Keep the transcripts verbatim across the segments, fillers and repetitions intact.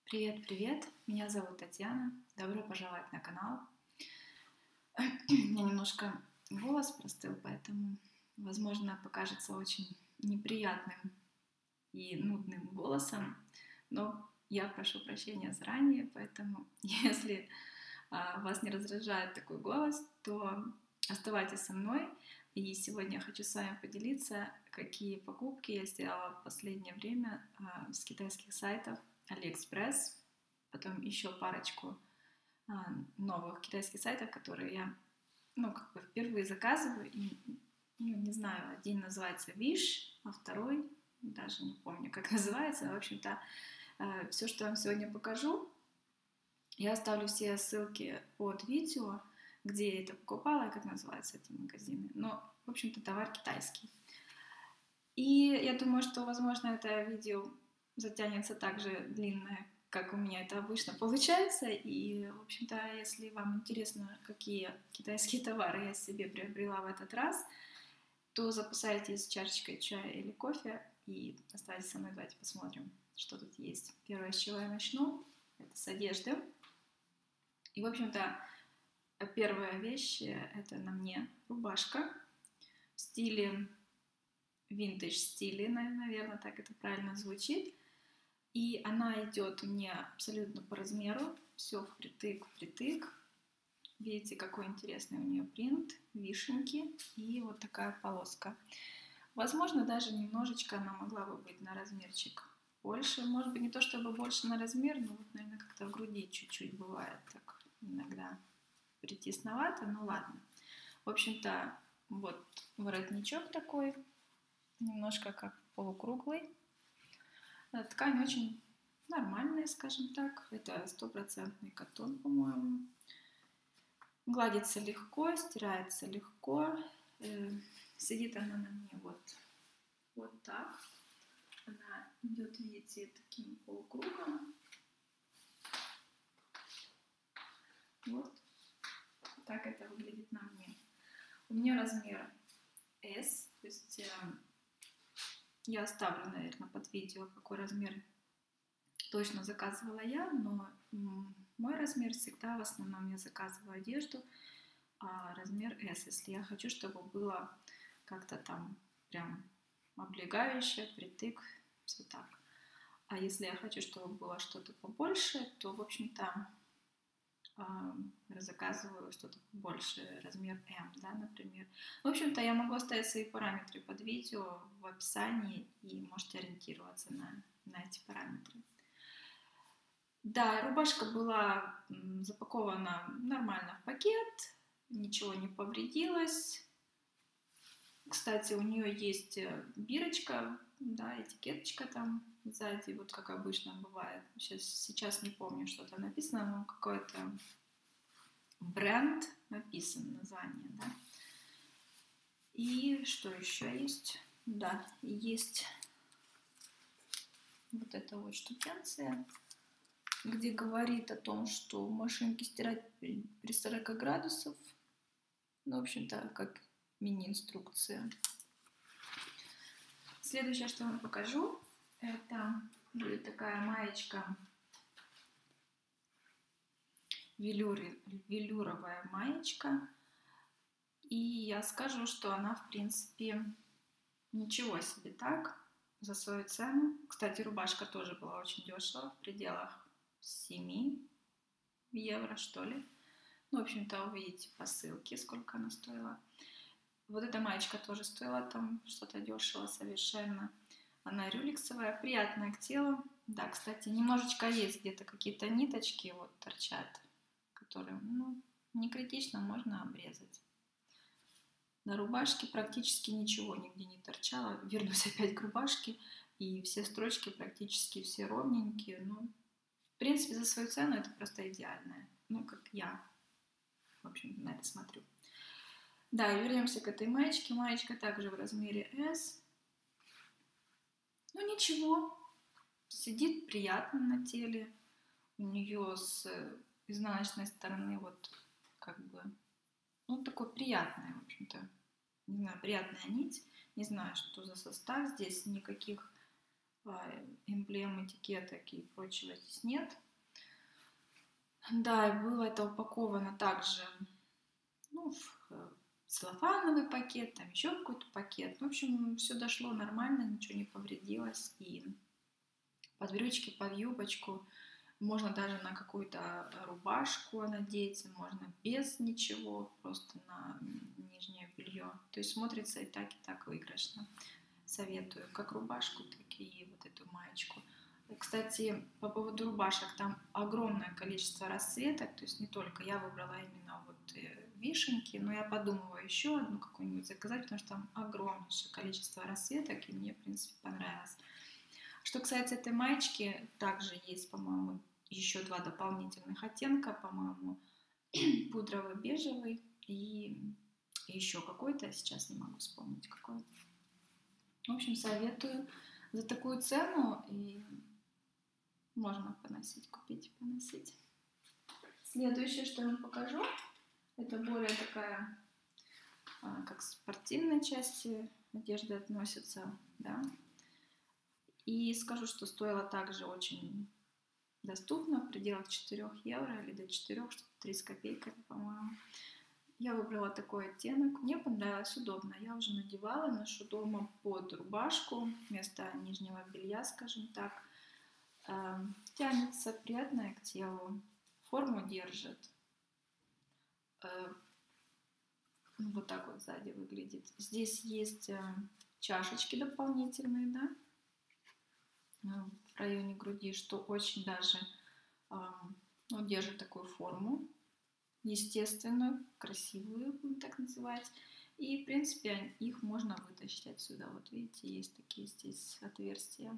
Привет, привет! Меня зовут Татьяна. Добро пожаловать на канал. У меня немножко голос простыл, поэтому, возможно, покажется очень неприятным и нудным голосом, но я прошу прощения заранее, поэтому если а, вас не раздражает такой голос, то оставайтесь со мной. И сегодня я хочу с вами поделиться, какие покупки я сделала в последнее время а, с китайских сайтов AliExpress, потом еще парочку а, новых китайских сайтов, которые я, ну, как бы впервые заказываю. И, ну, не знаю, один называется Wish, а второй, даже не помню, как называется. В общем-то, а, все, что я вам сегодня покажу, я оставлю все ссылки под видео, где я это покупала, как называются эти магазины. Но, в общем-то, товар китайский. И я думаю, что, возможно, это видео затянется так же длинное, как у меня это обычно получается. И, в общем-то, если вам интересно, какие китайские товары я себе приобрела в этот раз, то запасайтесь чашечкой чая или кофе и оставайтесь со мной. Давайте посмотрим, что тут есть. Первое, с чего я начну, это с одежды. И, в общем-то, первая вещь, это на мне рубашка в стиле, винтаж стиле, наверное, так это правильно звучит. И она идет мне абсолютно по размеру, все впритык, впритык. Видите, какой интересный у нее принт, вишенки и вот такая полоска. Возможно, даже немножечко она могла бы быть на размерчик больше. Может быть, не то чтобы больше на размер, но вот, наверное, как-то в груди чуть-чуть бывает так иногда притесновато, ну ладно. В общем-то, вот воротничок такой, немножко как полукруглый. Ткань очень нормальная, скажем так. Это стопроцентный катон, по-моему. Гладится легко, стирается легко. Сидит она на мне вот, вот так. Она идет, видите, таким полукругом. Вот так это выглядит на мне. У меня размер S, то есть э, я оставлю, наверное, под видео, какой размер точно заказывала я, но м, мой размер всегда, в основном я заказываю одежду, а размер S, если я хочу, чтобы было как-то там прям облегающее, притык, все так. А если я хочу, чтобы было что-то побольше, то, в общем-то, заказываю что-то больше, размер M, да, например. В общем-то, я могу оставить свои параметры под видео в описании, и можете ориентироваться на, на эти параметры. Да, рубашка была запакована нормально в пакет, ничего не повредилось. Кстати, у нее есть бирочка, да, этикеточка там сзади, вот как обычно бывает. Сейчас, сейчас не помню, что там написано, но какой-то бренд написан, название, да. И что еще есть? Да, есть вот эта вот штукенция, где говорит о том, что в машинке стирать при сорока градусах. Ну, в общем-то, как мини-инструкция. Следующее, что я вам покажу, это будет такая маечка, велюр, велюровая маечка. И я скажу, что она, в принципе, ничего себе так, за свою цену. Кстати, рубашка тоже была очень дешево, в пределах семи евро, что ли. Ну, в общем-то, увидите по ссылке, сколько она стоила. Вот эта маечка тоже стоила там что-то дешево совершенно. Она рюлексовая, приятная к телу. Да, кстати, немножечко есть где-то какие-то ниточки вот торчат, которые, ну, не критично, можно обрезать. На рубашке практически ничего нигде не торчало. Вернусь опять к рубашке. И все строчки практически все ровненькие. Ну, в принципе, за свою цену это просто идеальное. Ну, как я, в общем, на это смотрю. Да, и вернемся к этой маечке. Маечка также в размере S. Ну, ничего. Сидит приятно на теле. У нее с изнаночной стороны вот как бы, ну, такое приятное, в общем-то, не знаю, приятная нить. Не знаю, что за состав здесь, никаких эмблем, этикеток и прочего здесь нет. Да, и было это упаковано также, ну, в целлофановый пакет, там еще какой-то пакет. В общем, все дошло нормально, ничего не повредилось. И под брючки, под юбочку, можно даже на какую-то рубашку надеть, можно без ничего, просто на нижнее белье. То есть смотрится и так, и так выигрышно. Советую как рубашку, так и вот эту маечку. Кстати, по поводу рубашек, там огромное количество расцветок, то есть не только я выбрала именно вот вишенки, но я подумываю еще одну какую-нибудь заказать, потому что там огромнейшее количество расцветок, и мне, в принципе, понравилось. Что касается этой маечки, также есть, по-моему, еще два дополнительных оттенка, по-моему, пудровый, бежевый и еще какой-то, сейчас не могу вспомнить какой. В общем, советую за такую цену, и можно поносить, купить, поносить. Следующее, что я вам покажу, это более такая, как спортивной части одежды относится, да. И скажу, что стоило также очень доступно, в пределах четырёх евро или до четырёх, что-то три с копейками, по-моему. Я выбрала такой оттенок, мне понравилось, удобно. Я уже надевала, ношу дома под рубашку, вместо нижнего белья, скажем так. Тянется, приятное к телу, форму держит. Вот так вот сзади выглядит. Здесь есть чашечки дополнительные, да, в районе груди, что очень даже, ну, держит такую форму, естественную, красивую, будем так называть. И, в принципе, их можно вытащить отсюда. Вот видите, есть такие здесь отверстия.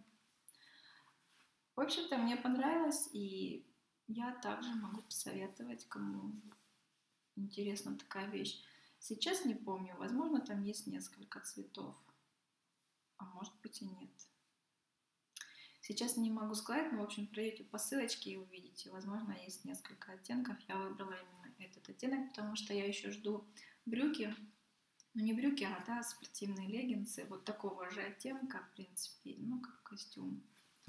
В общем-то, мне понравилось, и я также могу посоветовать, кому интересна такая вещь. Сейчас не помню, возможно, там есть несколько цветов, а может быть и нет. Сейчас не могу сказать, но, в общем, пройдете по ссылочке и увидите. Возможно, есть несколько оттенков. Я выбрала именно этот оттенок, потому что я еще жду брюки. Ну, не брюки, а да, спортивные леггинсы. Вот такого же оттенка, в принципе, ну, как костюм.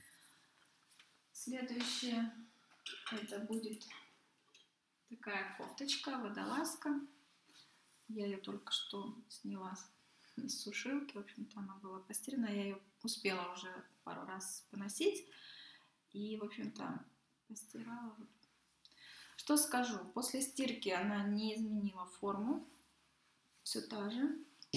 Следующее, это будет такая кофточка, водолазка. Я ее только что сняла с сушилки. В общем-то, она была постирана. Я ее успела уже пару раз поносить. И, в общем-то, постирала. Что скажу? После стирки она не изменила форму. Все та же.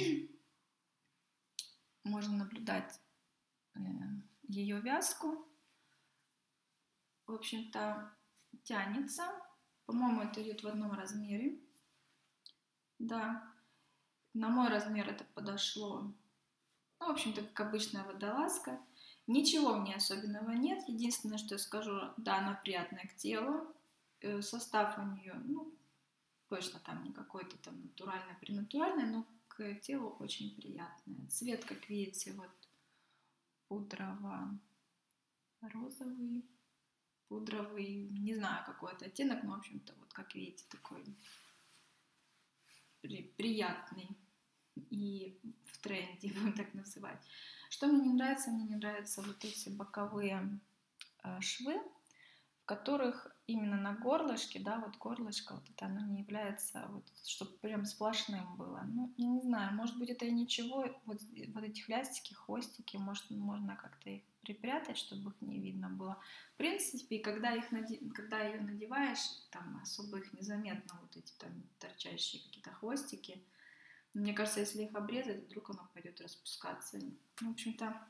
Можно наблюдать ее вязку. В общем-то, тянется. По-моему, это идет в одном размере. Да. На мой размер это подошло. Ну, в общем-то, как обычная водолазка. Ничего в ней особенного нет. Единственное, что я скажу, да, она приятная к телу. Состав у нее, ну, точно там не какой-то там натуральный, принатуральный, но к телу очень приятный. Цвет, как видите, вот пудрово-розовый, пудровый, не знаю, какой это оттенок, но, в общем-то, вот как видите, такой при- приятный и в тренде, будем так называть. Что мне не нравится? Мне не нравятся вот эти боковые э, швы, в которых именно на горлышке, да, вот горлышко, вот это оно не является, вот, чтобы прям сплошным было. Ну, я не знаю, может быть, это и ничего, вот, вот эти хлястики, хвостики, может, можно как-то их припрятать, чтобы их не видно было. В принципе, когда, их наде... когда ее надеваешь, там особо их незаметно, вот эти там торчащие какие-то хвостики. Мне кажется, если их обрезать, вдруг оно пойдет распускаться. В общем-то,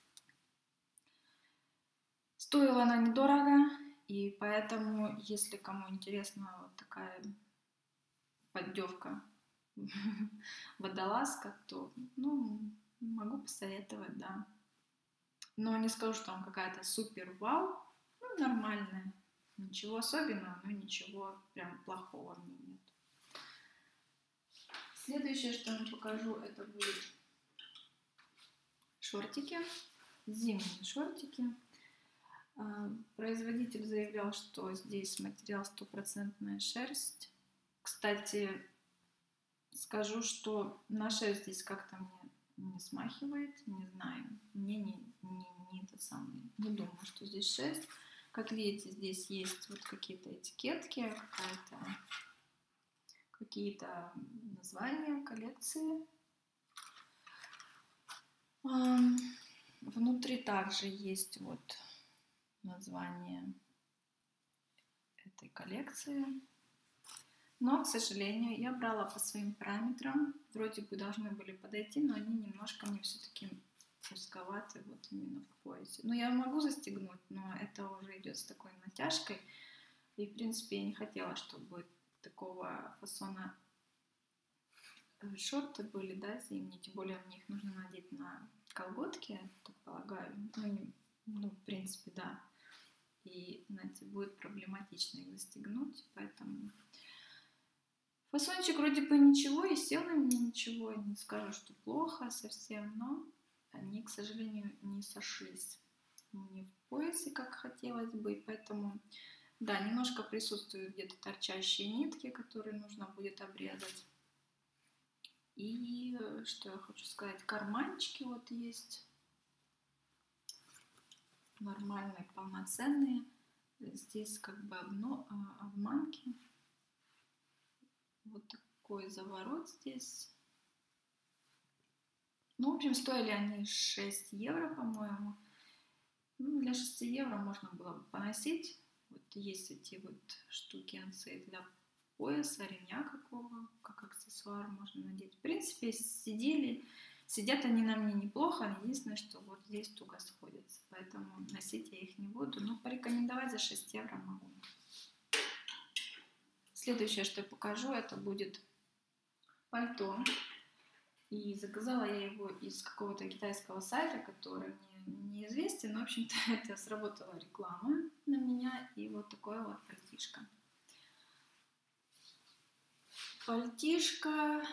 стоила она недорого, и поэтому, если кому интересна вот такая поддевка водолазка, то, ну, могу посоветовать, да. Но не скажу, что там какая-то супер вау, ну, нормальная. Ничего особенного, но ничего прям плохого в ней нет. Следующее, что я вам покажу, это будут шортики, зимние шортики. Производитель заявлял, что здесь материал стопроцентная шерсть. Кстати, скажу, что на шерсть здесь как-то мне не смахивает, не знаю, мне не, не, не этот самый, не думаю, что здесь шерсть. Как видите, здесь есть вот какие-то этикетки, какая-то, какие-то названия коллекции. Внутри также есть вот название этой коллекции. Но, к сожалению, я брала по своим параметрам. Вроде бы должны были подойти, но они немножко мне все-таки узковаты вот именно в поясе. Ну, я могу застегнуть, но это уже идет с такой натяжкой. И, в принципе, я не хотела, чтобы такого фасона шорты были, да, зимние. Тем более мне их нужно надеть на колготки, я так полагаю. Ну, не, ну, в принципе, да. И, знаете, будет проблематично их застегнуть, поэтому... Фасончик вроде бы ничего, и сел на меня ничего, не скажу, что плохо совсем, но они, к сожалению, не сошлись не в поясе, как хотелось бы, поэтому, да, немножко присутствуют где-то торчащие нитки, которые нужно будет обрезать. И что я хочу сказать, карманчики вот есть, нормальные, полноценные, здесь как бы обно, обманки. Вот такой заворот здесь. Ну, в общем, стоили они шесть евро, по-моему. Ну, для шести евро можно было бы поносить. Вот есть эти вот штукенцы для пояса, ремня какого, как аксессуар можно надеть. В принципе, сидели, сидят они на мне неплохо. Единственное, что вот здесь туго сходятся. Поэтому носить я их не буду. Но порекомендовать за шесть евро могу. Следующее, что я покажу, это будет пальто. И заказала я его из какого-то китайского сайта, который мне неизвестен. Но, в общем-то, это сработала реклама на меня. И вот такое вот пальтишко. Пальтишко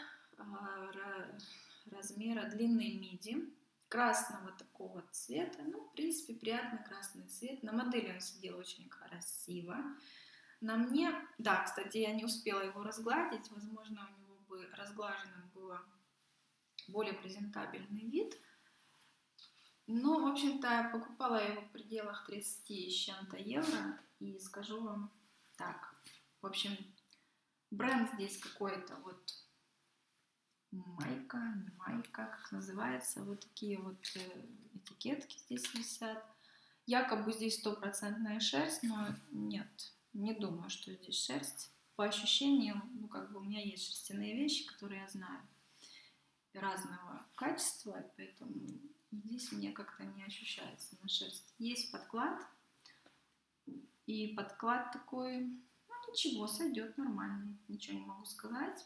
размера длины миди. Красного такого цвета. Ну, в принципе, приятный красный цвет. На модели он сидел очень красиво. На мне, да, кстати, я не успела его разгладить, возможно, у него бы разглаженным было более презентабельный вид. Но, в общем-то, покупала я его в пределах тридцати с чем-то евро, и скажу вам так, в общем, бренд здесь какой-то вот майка, не майка, как называется, вот такие вот этикетки здесь висят. Якобы здесь стопроцентная шерсть, но нет. Не думаю, что здесь шерсть. По ощущениям, ну, как бы у меня есть шерстяные вещи, которые я знаю разного качества, поэтому здесь мне как-то не ощущается на шерсть. Есть подклад, и подклад такой, ну, ничего, сойдет нормальный, ничего не могу сказать.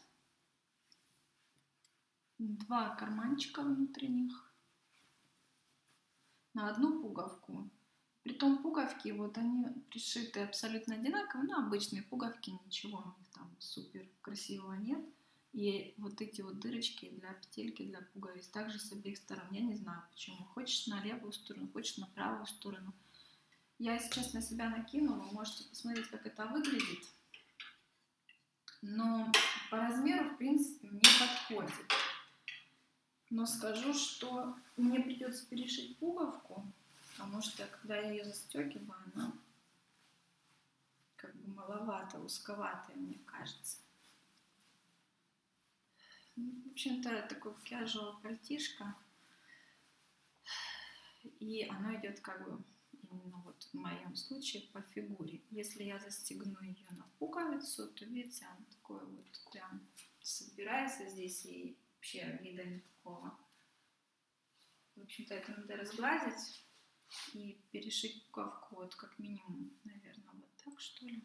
Два карманчика внутренних на одну пуговку. Притом пуговки, вот они пришиты абсолютно одинаково, но обычные пуговки, ничего у них там супер красивого нет. И вот эти вот дырочки для петельки, для пуговиц, также с обеих сторон. Я не знаю почему. Хочешь на левую сторону, хочешь на правую сторону. Я сейчас на себя накину, вы можете посмотреть, как это выглядит. Но по размеру, в принципе, мне подходит. Но скажу, что мне придется перешить пуговку. Потому что, когда я ее застегиваю, она как бы маловато, узковатая, мне кажется. В общем-то, такое кэжуал пальтишко. И оно идет как бы, именно вот в моем случае, по фигуре. Если я застегну ее на пуговицу, то, видите, она такое вот прям собирается здесь и вообще вида никакого. В общем-то, это надо разгладить. И перешить пуговку вот как минимум, наверное, вот так, что ли.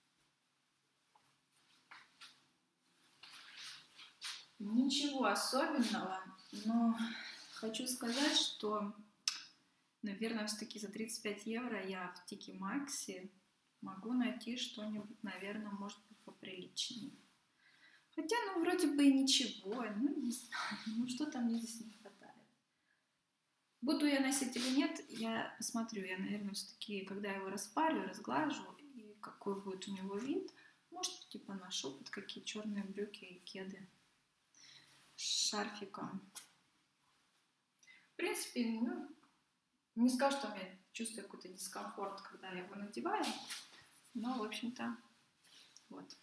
Ничего особенного, но хочу сказать, что, наверное, все-таки за тридцать пять евро я в Тики Макси могу найти что-нибудь, наверное, может быть, поприличнее. Хотя, ну, вроде бы и ничего, ну, не знаю, ну, что-то мне здесь не хватает. Буду я носить или нет, я посмотрю. Я, наверное, все-таки, когда его распарю, разглажу, и какой будет у него вид, может, типа ношу под какие черные брюки и кеды с шарфиком. В принципе, ну, Не скажу, что я чувствую какой-то дискомфорт, когда я его надеваю, но, в общем-то, вот.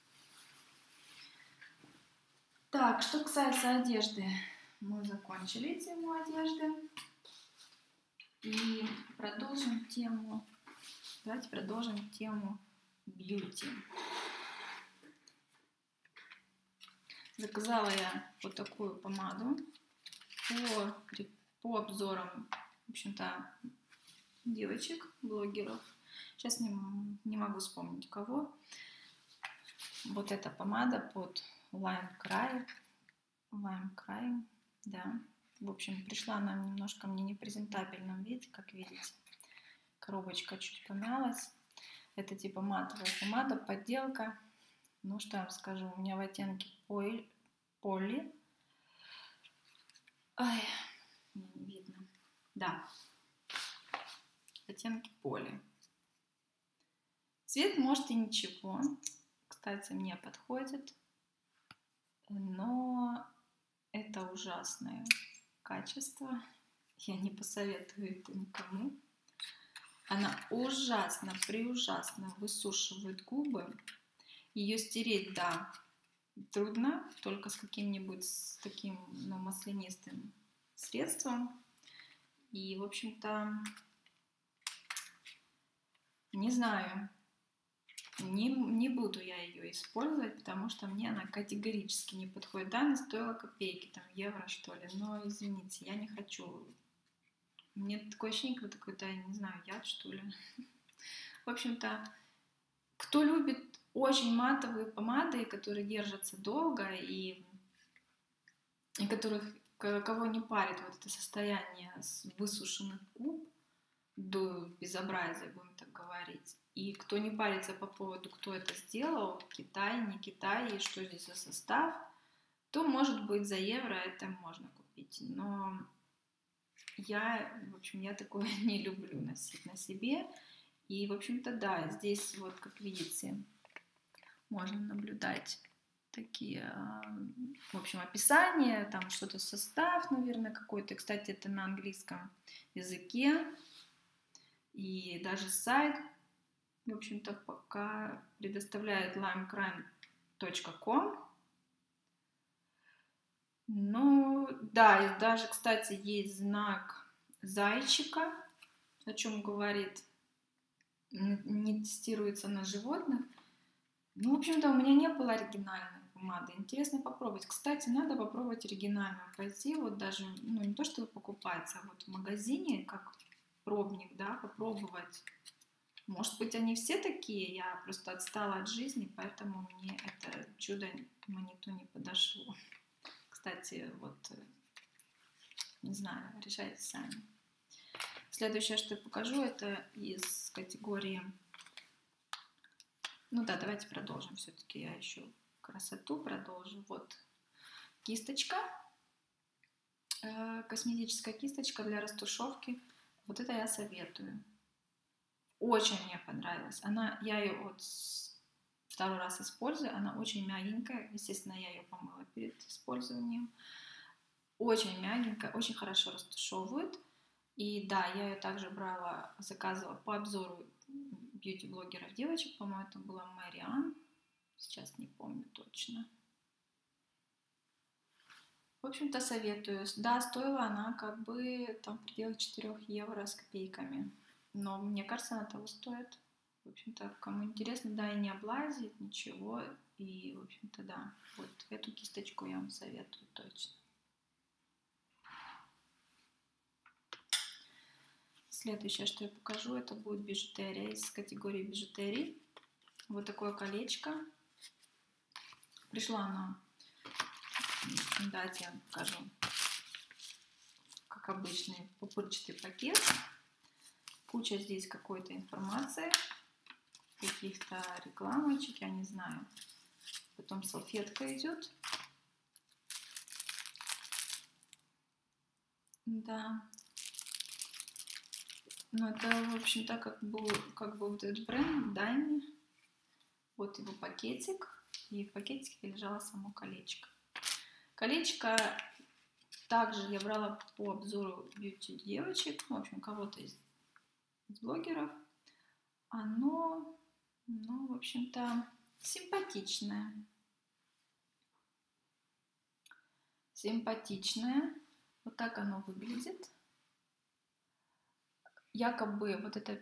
Так, что касается одежды, мы закончили тему одежды. И продолжим тему, давайте продолжим тему бьюти. Заказала я вот такую помаду по, по обзорам, в общем-то, девочек, блогеров. Сейчас не, не могу вспомнить кого. Вот эта помада под Lime Crime. Lime Crime, да. В общем, пришла она немножко мне не в презентабельном виде, как видите. Коробочка чуть помялась. Это типа матовая помада, подделка. Ну, что я вам скажу, у меня в оттенке поли. Ай, мне не видно. Да, оттенки поли. Цвет, может, и ничего. Кстати, мне подходит. Но это ужасное качество. Я не посоветую это никому. Она ужасно, преужасно высушивает губы. Ее стереть, да, трудно, только с каким-нибудь с таким, ну, маслянистым средством. И, в общем-то, не знаю, не, не буду я ее использовать, потому что мне она категорически не подходит. Да, она стоила копейки, там, евро, что ли, но, извините, я не хочу. Мне такое ощущение, как какой-то, не знаю, яд, что ли. В общем-то, кто любит очень матовые помады, которые держатся долго и, и которых, кого не парит вот это состояние с высушенных губ до безобразия, будем так говорить, и кто не парится по поводу, кто это сделал, Китай, не Китай, и что здесь за состав, то, может быть, за евро это можно купить. Но я, в общем, я такое не люблю носить на себе. И, в общем-то, да, здесь вот, как видите, можно наблюдать такие, в общем, описания, там что-то состав, наверное, какой-то. Кстати, это на английском языке. И даже сайт, в общем-то, пока предоставляет лайм крайм точка ком. Ну, да, и даже, кстати, есть знак зайчика, о чем говорит, не тестируется на животных. Ну, в общем-то, у меня не было оригинальной помады. Интересно попробовать. Кстати, надо попробовать оригинальную. Пойти вот даже, ну, не то, чтобы покупать, а вот в магазине, как пробник, да, попробовать. Может быть, они все такие, я просто отстала от жизни, поэтому мне это чудо-маниту не подошло. Кстати, вот, не знаю, решайте сами. Следующее, что я покажу, это из категории... Ну да, давайте продолжим. Все-таки я еще красоту продолжу. Вот кисточка, э, косметическая кисточка для растушевки. Вот это я советую. Очень мне понравилась. Она, я ее вот второй раз использую. Она очень мягенькая. Естественно, я ее помыла перед использованием. Очень мягенькая, очень хорошо растушевывает. И да, я ее также брала, заказывала по обзору бьюти-блогеров девочек. По-моему, это была Мариан. Сейчас не помню точно. В общем-то, советую. Да, стоила она как бы там в пределах четырёх евро с копейками. Но мне кажется, она того стоит. В общем-то, кому интересно, да, и не облазит, ничего. И, в общем-то, да. Вот эту кисточку я вам советую точно. Следующее, что я покажу, это будет бижутерия из категории бижутерии. Вот такое колечко. Пришла она, давайте я вам покажу, как обычный пупырчатый пакет. Куча здесь какой-то информации, каких-то рекламочек, я не знаю. Потом салфетка идет. Да. Ну, это, в общем-то, как бы, как бы вот этот бренд Дайми. Вот его пакетик. И в пакетике лежало само колечко. Колечко также я брала по обзору бьюти девочек. В общем, кого-то из из блогеров. Оно, ну, в общем-то, симпатичное. Симпатичное. Вот так оно выглядит. Якобы вот это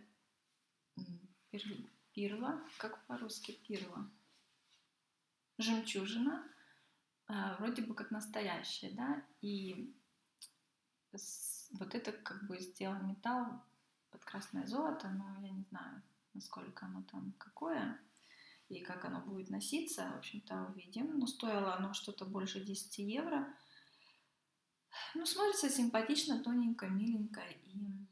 пирла, как по-русски пирла, жемчужина, вроде бы как настоящая, да, и вот это как бы сделан металл под красное золото, но я не знаю, насколько оно там какое и как оно будет носиться, в общем-то, увидим. Но стоило оно что-то больше десяти евро. Ну, смотрится симпатично, тоненько, миленько и,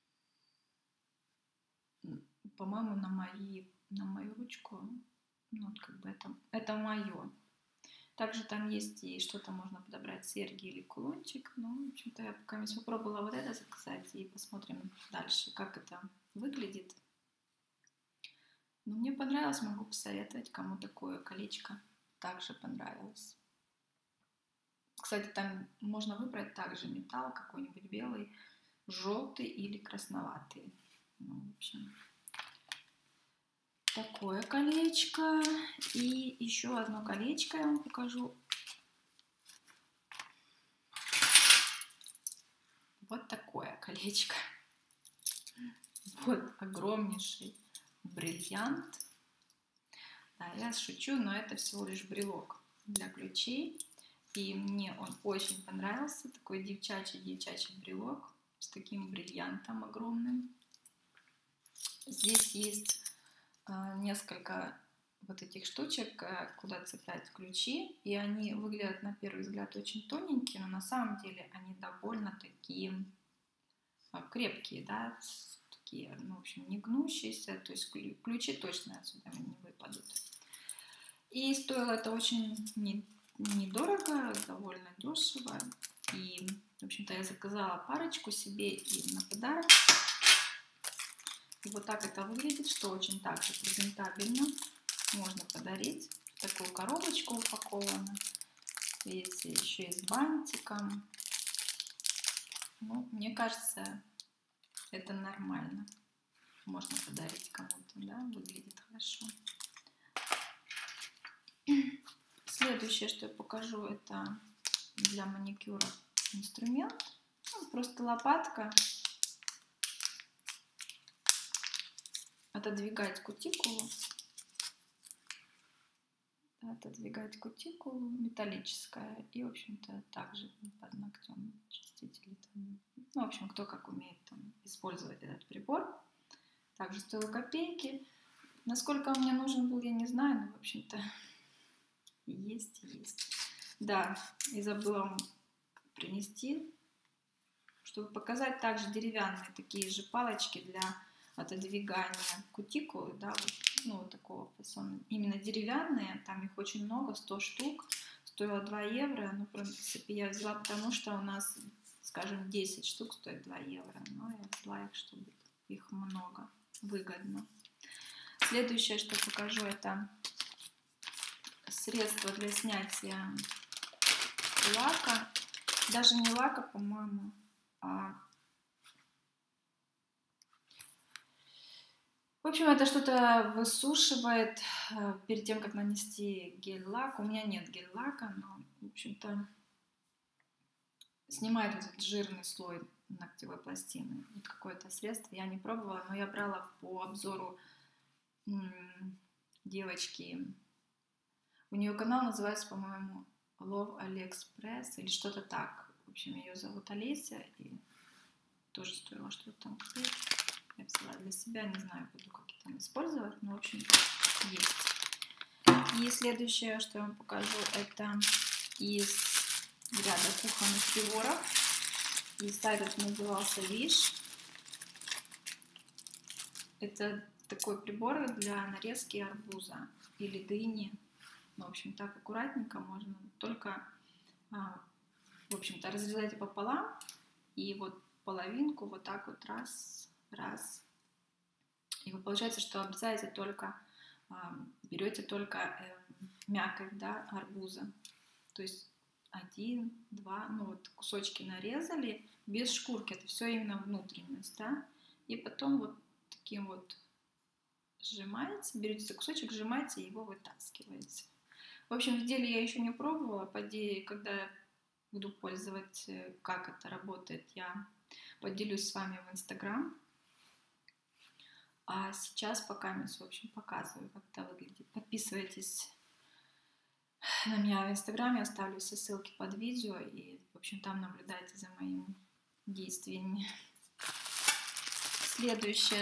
по-моему, на, мои, на мою ручку, ну, вот как бы это, это мое. Также там есть и что-то можно подобрать, серьги или кулончик. Ну, в общем-то, я пока не попробовала вот это заказать и посмотрим дальше, как это выглядит. Но мне понравилось, могу посоветовать, кому такое колечко также понравилось. Кстати, там можно выбрать также металл какой-нибудь белый, желтый или красноватый. Ну, в общем, такое колечко. И еще одно колечко я вам покажу. Вот такое колечко. Вот огромнейший бриллиант. Да, я шучу, но это всего лишь брелок для ключей. И мне он очень понравился. Такой девчачий-девчачий брелок с таким бриллиантом огромным. Здесь есть э, несколько вот этих штучек, э, куда цеплять ключи. И они выглядят на первый взгляд очень тоненькие, но на самом деле они довольно такие э, крепкие, да, такие, ну, в общем, не гнущиеся. То есть ключи точно отсюда не выпадут. И стоило это очень недорого, довольно дешево. И, в общем-то, я заказала парочку себе и на подарок. И вот так это выглядит, что очень также презентабельно. Можно подарить. В такую коробочку упаковано. Видите, еще и с бантиком. Ну, мне кажется, это нормально. Можно подарить кому-то, да, выглядит хорошо. Следующее, что я покажу, это для маникюра инструмент. Ну, просто лопатка. Отодвигать кутикулу. Отодвигать кутикулу, металлическая. И, в общем-то, также под ногтем чиститель. Там. Ну, в общем, кто как умеет там, использовать этот прибор. Также стоило копейки. Насколько он мне нужен был, я не знаю, но, в общем-то, есть, есть. Да, и забыла вам принести, чтобы показать также деревянные такие же палочки для отодвигания кутикулы, да, вот, ну, вот такого фасона. Именно деревянные, там их очень много, сто штук, стоило два евро, ну, в принципе, я взяла, потому что у нас, скажем, десять штук стоит два евро, но я взяла их, чтобы их много, выгодно. Следующее, что покажу, это средство для снятия лака, даже не лака, по-моему, а... в общем, это что-то высушивает перед тем, как нанести гель-лак. У меня нет гель-лака, но, в общем-то, снимает этот жирный слой ногтевой пластины. Вот какое-то средство я не пробовала, но я брала по обзору девочки. У нее канал называется, по-моему, Love AliExpress или что-то так. В общем, ее зовут Олеся, и тоже стоило что-то там купить. Я взяла для себя, не знаю, буду какие там использовать, но, в общем, есть. И следующее, что я вам покажу, это из ряда кухонных приборов. И сайт этот назывался Wish. Это такой прибор для нарезки арбуза или дыни. Ну, в общем, так аккуратненько можно только, а, в общем-то, разрезайте пополам и вот половинку вот так вот раз, раз. И вы получается, что обрезаете только, а, берете только э, мякоть, да, арбуза. То есть один, два, ну вот кусочки нарезали без шкурки. Это все именно внутренность, да. И потом вот таким вот сжимаете, берете за кусочек, сжимаете и его вытаскиваете. В общем, в деле я еще не пробовала, по идее, когда буду пользовать, как это работает, я поделюсь с вами в Инстаграм. А сейчас пока я, в общем, показываю, как это выглядит. Подписывайтесь на меня в Инстаграме, оставлю все ссылки под видео, и, в общем, там наблюдайте за моими действиями. Следующее,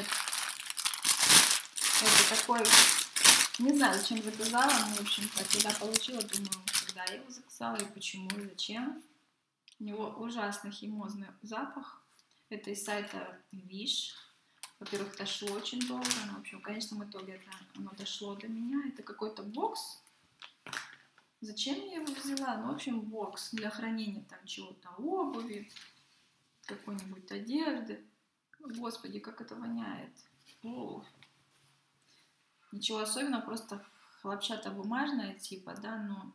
это такой, не знаю, зачем заказала, но, в общем-то, когда получила, думаю, когда я его заказала и почему, и зачем. У него ужасный химозный запах. Это из сайта Wish. Во-первых, это шло очень долго, но, в общем, в конечном итоге это, оно дошло до меня. Это какой-то бокс. Зачем я его взяла? Ну, в общем, бокс для хранения там чего-то, обуви, какой-нибудь одежды. Господи, как это воняет. О. Ничего особенного, просто хлопчатобумажная типа, да, но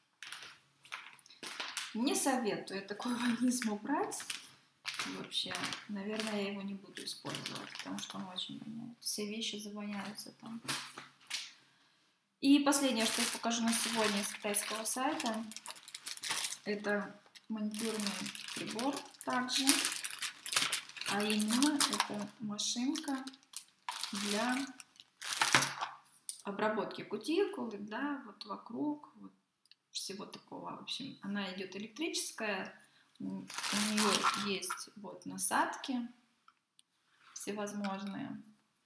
не советую такой организм убрать. Вообще, наверное, я его не буду использовать, потому что он очень воняет. Все вещи завоняются там. И последнее, что я покажу на сегодня с китайского сайта, это маникюрный прибор также. А именно, это машинка для обработки кутикулы, да, вот вокруг, вот всего такого. В общем, она идет электрическая. У нее есть вот насадки всевозможные.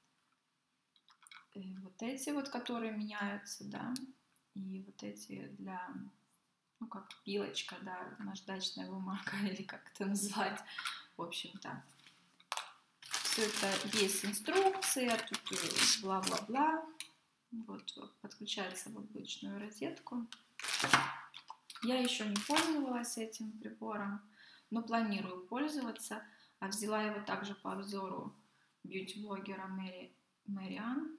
И вот эти вот, которые меняются, да, и вот эти для, ну, как пилочка, да, наждачная бумага, или как это назвать, в общем-то. Все это есть инструкция, тут бла-бла-бла. Вот, подключается в обычную розетку. Я еще не пользовалась этим прибором, но планирую пользоваться. А взяла его также по обзору бьюти-блогера Мэри, Мэриан.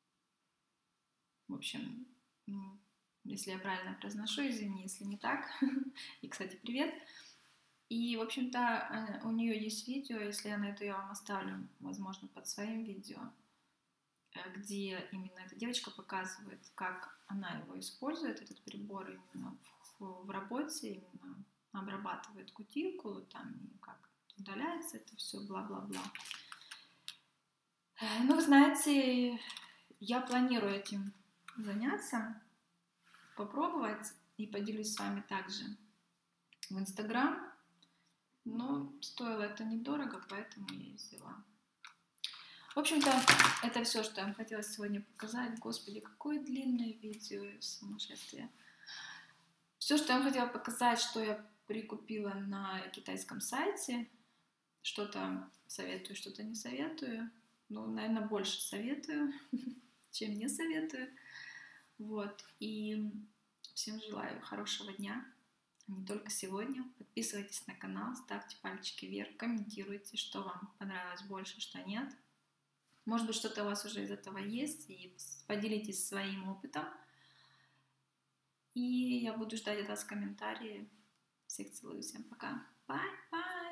В общем, ну, если я правильно произношу, извини, если не так. И, кстати, привет. И, в общем-то, у нее есть видео, если я найду, я вам оставлю, возможно, под своим видео, где именно эта девочка показывает, как она его использует, этот прибор именно в, в работе, именно обрабатывает кутикулу, там, и как удаляется это все, бла-бла-бла. Ну, вы знаете, я планирую этим заняться, попробовать, и поделюсь с вами также в Инстаграм, но стоило это недорого, поэтому я и взяла. В общем-то, это все, что я вам хотела сегодня показать. Господи, какое длинное видео, сумасшествие. Все, что я вам хотела показать, что я прикупила на китайском сайте. Что-то советую, что-то не советую. Ну, наверное, больше советую, чем не советую. Вот. И всем желаю хорошего дня. Не только сегодня. Подписывайтесь на канал, ставьте пальчики вверх, комментируйте, что вам понравилось больше, что нет. Может быть, что-то у вас уже из этого есть, и поделитесь своим опытом. И я буду ждать от вас комментарии. Всех целую, всем пока. Bye, bye.